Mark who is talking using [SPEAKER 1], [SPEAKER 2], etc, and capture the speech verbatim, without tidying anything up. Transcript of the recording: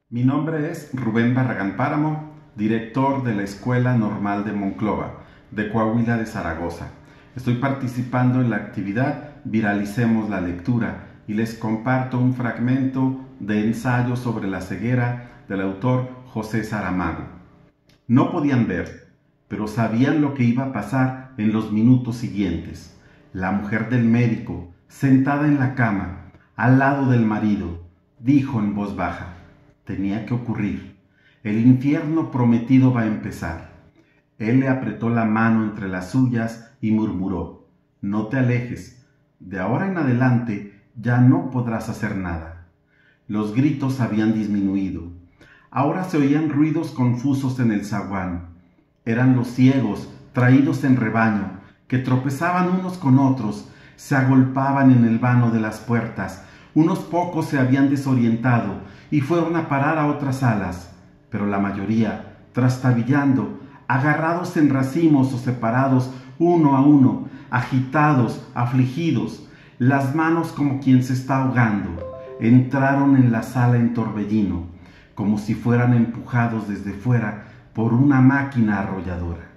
[SPEAKER 1] Mi nombre es Rubén Barragán Páramo, director de la Escuela Normal de Monclova, de Coahuila de Zaragoza. Estoy participando en la actividad Viralicemos la Lectura y les comparto un fragmento de ensayo sobre la ceguera del autor José Saramago. No podían ver, pero sabían lo que iba a pasar en los minutos siguientes. La mujer del médico, sentada en la cama, al lado del marido, dijo en voz baja: tenía que ocurrir. El infierno prometido va a empezar. Él le apretó la mano entre las suyas y murmuró: no te alejes. De ahora en adelante ya no podrás hacer nada. Los gritos habían disminuido. Ahora se oían ruidos confusos en el zaguán. Eran los ciegos, traídos en rebaño, que tropezaban unos con otros, se agolpaban en el vano de las puertas. Unos pocos se habían desorientado y fueron a parar a otras salas, pero la mayoría, trastabillando, agarrados en racimos o separados uno a uno, agitados, afligidos, las manos como quien se está ahogando, entraron en la sala en torbellino, como si fueran empujados desde fuera por una máquina arrolladora.